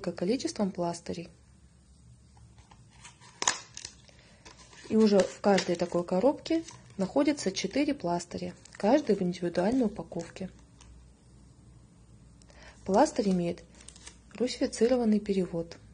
только количеством пластырей. И уже в каждой такой коробке находится 4 пластыря, каждый в индивидуальной упаковке. Пластырь имеет русифицированный перевод.